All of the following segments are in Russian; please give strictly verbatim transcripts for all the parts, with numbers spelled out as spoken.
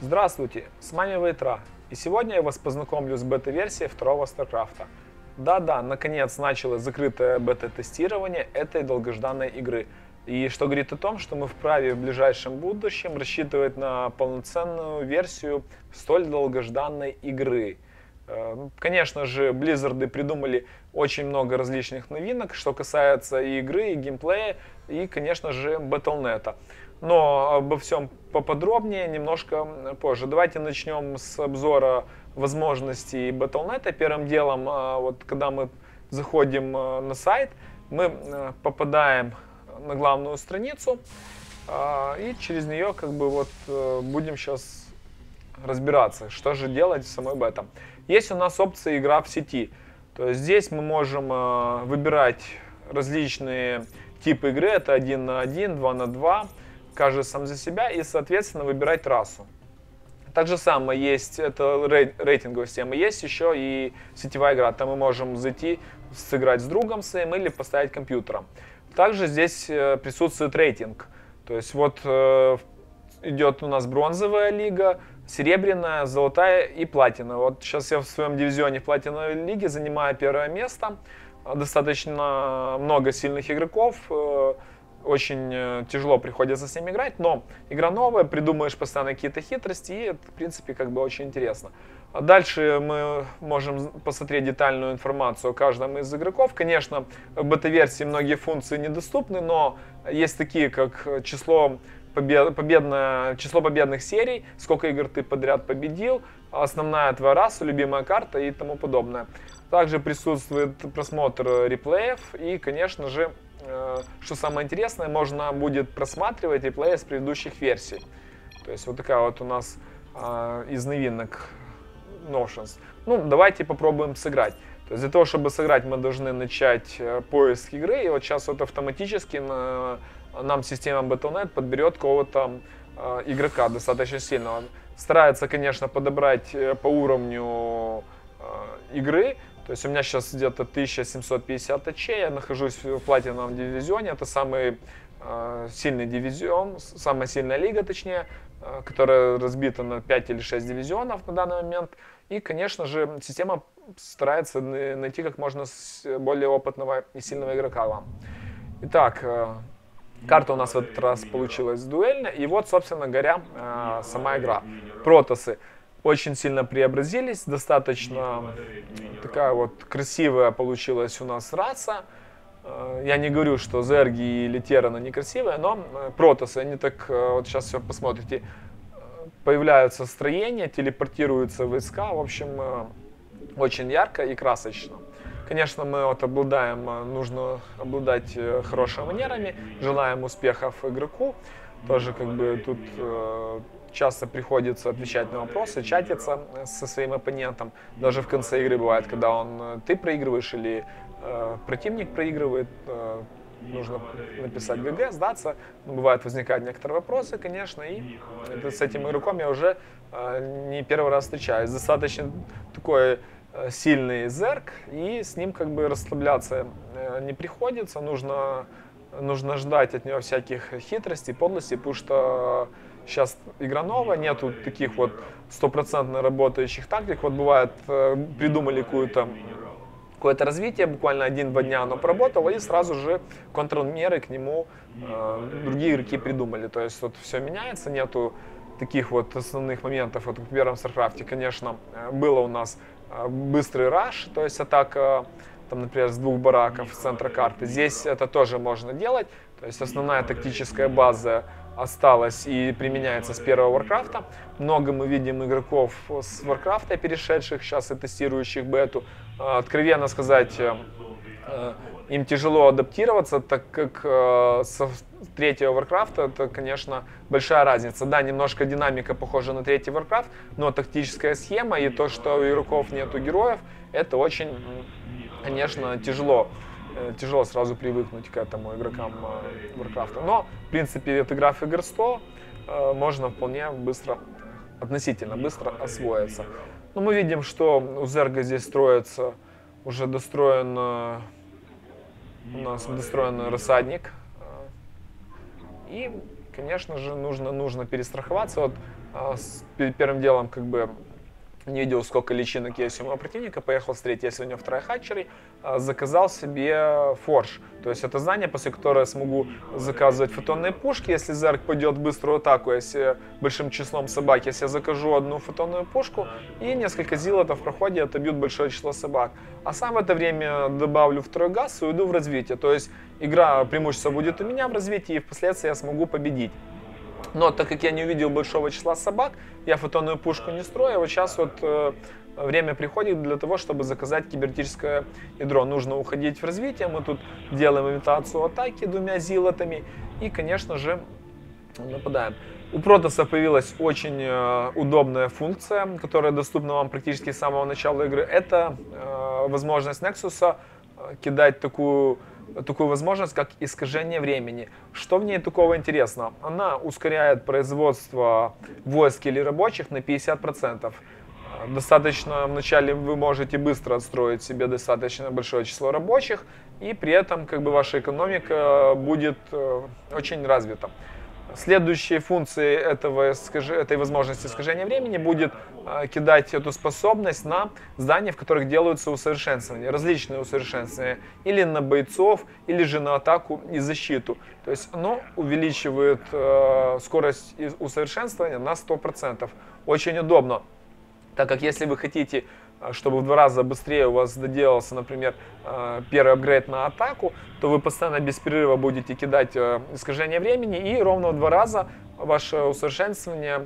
Здравствуйте, с вами Вейтра, и сегодня я вас познакомлю с бета-версией второго StarCraft. Да-да, наконец началось закрытое бета-тестирование этой долгожданной игры, и что говорит о том, что мы вправе в ближайшем будущем рассчитывать на полноценную версию столь долгожданной игры. Конечно же, Blizzard придумали очень много различных новинок, что касается и игры, и геймплея, и, конечно же, батл точка нет. Но обо всем поподробнее немножко позже. Давайте начнем с обзора возможностей батл точка нет. Первым делом, вот когда мы заходим на сайт, мы попадаем на главную страницу, и через нее как бы вот будем сейчас разбираться, что же делать в самой бета. Есть у нас опция «Игра в сети». То есть здесь мы можем э, выбирать различные типы игры. Это один на один, два на два, каждый сам за себя. И, соответственно, выбирать расу. Так же самое есть, это рейтинговая система. Есть еще и сетевая игра. Там мы можем зайти, сыграть с другом своим или поставить компьютером. Также здесь э, присутствует рейтинг. То есть вот э, идет у нас бронзовая лига, серебряная, золотая и платина. Вот сейчас я в своем дивизионе в платиновой лиге занимаю первое место. Достаточно много сильных игроков. Очень тяжело приходится с ними играть, но игра новая, придумаешь постоянно какие-то хитрости, и это, в принципе, как бы очень интересно. Дальше мы можем посмотреть детальную информацию о каждом из игроков. Конечно, в бета-версии многие функции недоступны, но есть такие, как число Побед, победное, число победных серий, сколько игр ты подряд победил, основная твоя раса, любимая карта и тому подобное. Также присутствует просмотр реплеев и, конечно же, э, что самое интересное, можно будет просматривать реплеи с предыдущих версий. То есть вот такая вот у нас э, из новинок Notions. Ну, давайте попробуем сыграть. То есть для того, чтобы сыграть, мы должны начать э, поиск игры, и вот сейчас вот автоматически на нам система батл точка нет подберет какого-то э, игрока достаточно сильного. Старается, конечно, подобрать э, по уровню э, игры. То есть у меня сейчас где-то тысяча семьсот пятьдесят очей, я нахожусь в платиновом дивизионе. Это самый э, сильный дивизион, самая сильная лига, точнее, э, которая разбита на пять или шесть дивизионов на данный момент. И, конечно же, система старается найти как можно более опытного и сильного игрока вам. Итак, э, карта у нас в этот раз получилась дуэльная, и вот, собственно говоря, э, сама игра. Протоссы очень сильно преобразились, достаточно такая вот красивая получилась у нас раса. Э, я не говорю, что зерги или терраны некрасивые, но э, протоссы, они так, э, вот сейчас все посмотрите, появляются строения, телепортируются войска, в общем, э, очень ярко и красочно. Конечно, мы вот обладаем, нужно обладать хорошими манерами, желаем успехов игроку. Тоже как бы тут э, часто приходится отвечать на вопросы, чатиться со своим оппонентом. Даже в конце игры бывает, когда он, ты проигрываешь или э, противник проигрывает, э, нужно написать ГГ, сдаться. Но бывает, возникают некоторые вопросы, конечно, и это, с этим игроком я уже э, не первый раз встречаюсь. Достаточно такой сильный зерк, и с ним как бы расслабляться не приходится, нужно, нужно ждать от него всяких хитростей, подлостей, потому что сейчас игра новая, нету таких вот стопроцентно работающих тактик. Вот бывает, придумали какую-то какое-то развитие, буквально один-два дня оно проработало, и сразу же контрмеры к нему э, другие игроки придумали. То есть вот все меняется, нету таких вот основных моментов. Вот в первом StarCraft, конечно, было у нас быстрый раш, то есть атака, там, например, с двух бараков с центра карты. Здесь это тоже можно делать, то есть основная тактическая база осталась и применяется с первого Warcraft. Много мы видим игроков с Warcraft, перешедших сейчас и тестирующих бету. Откровенно сказать, им тяжело адаптироваться, так как э, со третьего Warcraft это, конечно, большая разница. Да, немножко динамика похожа на третий Warcraft, но тактическая схема и то, что у игроков нету героев, это очень, конечно, тяжело. Э, тяжело сразу привыкнуть к этому игрокам э, Warcraft. Но, в принципе, отыграв игр сто, э, можно вполне быстро, относительно быстро освоиться. Но мы видим, что у Зерга здесь строится, уже достроен... Э, У нас достроен рассадник. И конечно же, нужно, нужно перестраховаться. Вот, а, с, первым делом, как бы, не видел, сколько личинок есть у моего противника, поехал встретить, я сегодня в трайхатчере, заказал себе форж. То есть это знание, после которого я смогу заказывать фотонные пушки, если зерк пойдет в быструю атаку, если большим числом собак, если я закажу одну фотонную пушку и несколько зилотов в проходе отобьют большое число собак. А сам в это время добавлю второй газ и уйду в развитие. То есть игра преимущество будет у меня в развитии, и впоследствии я смогу победить. Но так как я не увидел большого числа собак, я фотонную пушку не строю. Вот сейчас вот э, время приходит для того, чтобы заказать кибернетическое ядро. Нужно уходить в развитие. Мы тут делаем имитацию атаки двумя зилотами и, конечно же, нападаем. У Протосса появилась очень э, удобная функция, которая доступна вам практически с самого начала игры. Это э, возможность Nexus э, кидать такую... такую возможность, как искажение времени. Что в ней такого интересного? Она ускоряет производство войск или рабочих на пятьдесят процентов. Достаточно вначале вы можете быстро отстроить себе достаточно большое число рабочих, и при этом как бы ваша экономика будет очень развита. Следующей функцией этого, этой возможности искажения времени будет э, кидать эту способность на здания, в которых делаются усовершенствования, различные усовершенствования, или на бойцов, или же на атаку и защиту. То есть оно увеличивает э, скорость усовершенствования на сто процентов. Очень удобно, так как если вы хотите, чтобы в два раза быстрее у вас доделался, например, первый апгрейд на атаку, то вы постоянно без перерыва будете кидать искажение времени, и ровно в два раза ваше усовершенствование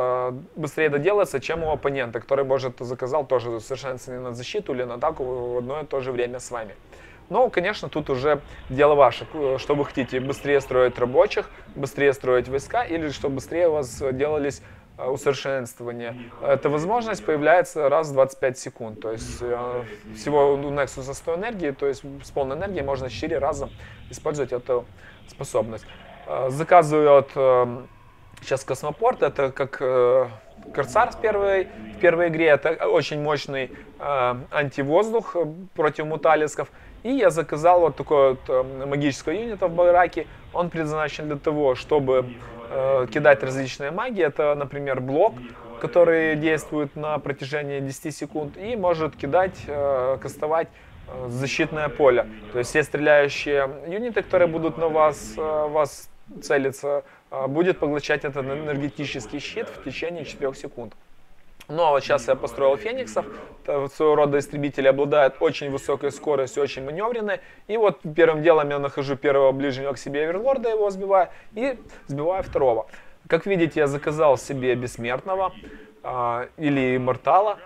быстрее доделается, чем у оппонента, который, может, заказал тоже усовершенствование на защиту или на атаку в одно и то же время с вами. Но, конечно, тут уже дело ваше, что вы хотите: быстрее строить рабочих, быстрее строить войска, или чтобы быстрее у вас делались усовершенствования. Эта возможность появляется раз в двадцать пять секунд. То есть э, всего у Nexus сто энергии, то есть с полной энергией можно четыре раза использовать эту способность. Э, заказываю от э, сейчас Космопорт, это как э, Корсар в первой, в первой игре, это очень мощный э, антивоздух против муталисков. И я заказал вот такой вот э, магического юнита в Байраке. Он предназначен для того, чтобы э, кидать различные магии. Это, например, блок, который действует на протяжении десяти секунд и может кидать, э, кастовать э, защитное поле. То есть все стреляющие юниты, которые будут на вас, э, вас целиться, э, будет поглощать этот энергетический щит в течение четырёх секунд. Но вот сейчас я построил фениксов, своего рода истребители обладают очень высокой скоростью, очень маневренной. И вот первым делом я нахожу первого ближнего к себе оверлорда, его сбиваю, и сбиваю второго. Как видите, я заказал себе бессмертного э, или иммортала.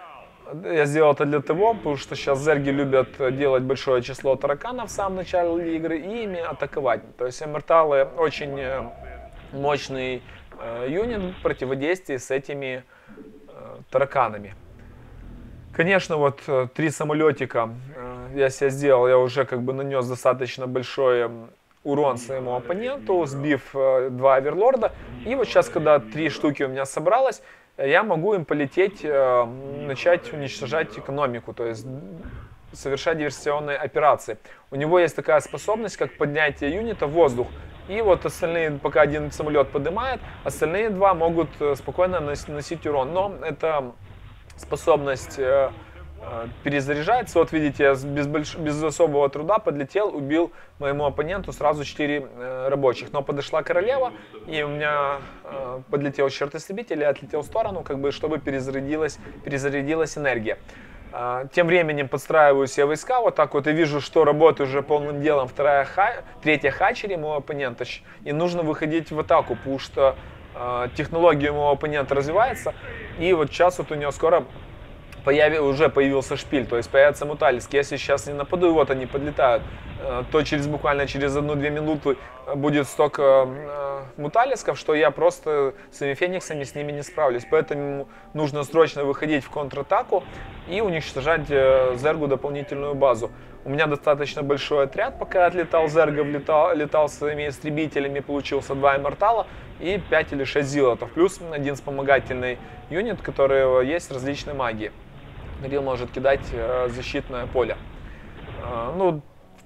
Я сделал это для того, потому что сейчас зерги любят делать большое число тараканов в самом начале игры и ими атаковать. То есть имморталы очень мощный э, юнит противодействия с этими тараканами. Конечно, вот три самолетика я себе сделал, я уже как бы нанес достаточно большой урон своему оппоненту, сбив два оверлорда. И вот сейчас, когда три штуки у меня собралось, я могу им полететь, начать уничтожать экономику, то есть совершать диверсионные операции. У него есть такая способность, как поднятие юнита в воздух. И вот остальные, пока один самолет поднимает, остальные два могут спокойно наносить урон. Но эта способность э, э, перезаряжается. Вот видите, я без, больш... без особого труда подлетел, убил моему оппоненту сразу четыре э, рабочих. Но подошла королева, и у меня э, подлетел черт-истребитель и отлетел в сторону, как бы, чтобы перезарядилась, перезарядилась энергия. Тем временем подстраиваю себе войска вот так вот и вижу, что работает уже полным делом вторая ха... третья хачери моего оппонента. И нужно выходить в атаку, потому что э, технология моего оппонента развивается. И вот сейчас вот у него скоро появи... уже появился шпиль, то есть появится муталиск. Если сейчас не нападу, и вот они подлетают, э, то через буквально через одну-две минуты будет столько э, муталисков, что я просто своими фениксами с ними не справлюсь. Поэтому нужно срочно выходить в контратаку и уничтожать э, зергу дополнительную базу. У меня достаточно большой отряд, пока я отлетал зергов, летал, летал своими истребителями, получился два иммортала и пять или шесть зилотов, плюс один вспомогательный юнит, у которого есть различные магии. Грил может кидать э, защитное поле. Э, ну,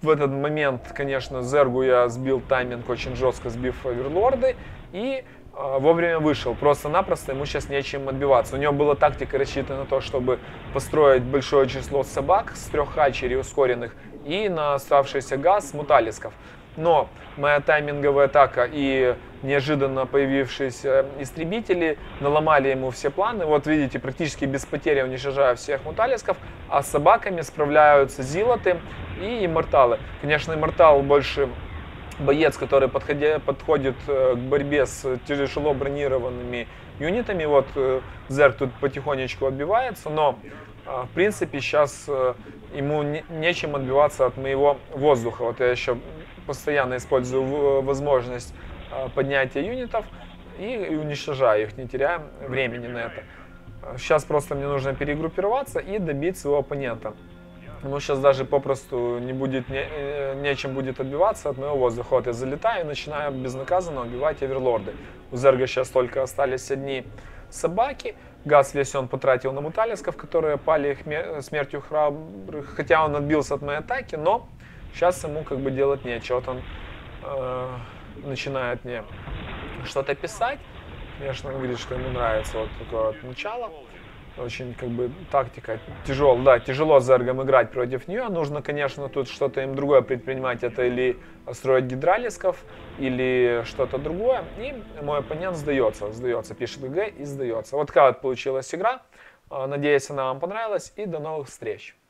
в этот момент, конечно, Зергу я сбил тайминг очень жестко, сбив оверлорды, и э, вовремя вышел. Просто-напросто ему сейчас нечем отбиваться. У него была тактика рассчитана на то, чтобы построить большое число собак с трех хачерей ускоренных и на оставшийся газ муталисков. Но моя тайминговая атака и неожиданно появившиеся истребители наломали ему все планы. Вот видите, практически без потери уничтожаю всех муталисков, а с собаками справляются зилоты и имморталы. Конечно, иммортал больше боец, который подходя, подходит к борьбе с тяжело бронированными юнитами. Вот Зерг тут потихонечку отбивается, но в принципе сейчас ему нечем отбиваться от моего воздуха. Вот я еще постоянно использую возможность поднятия юнитов и уничтожаю их, не теряя времени на это. Сейчас просто мне нужно перегруппироваться и добить своего оппонента. Ему сейчас даже попросту не будет, не, нечем будет отбиваться от моего воздуха. Вот я залетаю и начинаю безнаказанно убивать оверлорды. У Зерга сейчас только остались одни собаки. Газ весь он потратил на муталисков, которые пали их смертью храбрых. Хотя он отбился от моей атаки, но сейчас ему как бы делать нечего. Вот он э, начинает мне что-то писать. Конечно, он говорит, что ему нравится вот такое вот начало. Очень как бы тактика тяжело, да, тяжело с Зергом играть против нее. Нужно, конечно, тут что-то им другое предпринимать. Это или строить гидралисков, или что-то другое. И мой оппонент сдается, сдается, пишет ГГ и сдается. Вот такая вот получилась игра. Надеюсь, она вам понравилась. И до новых встреч.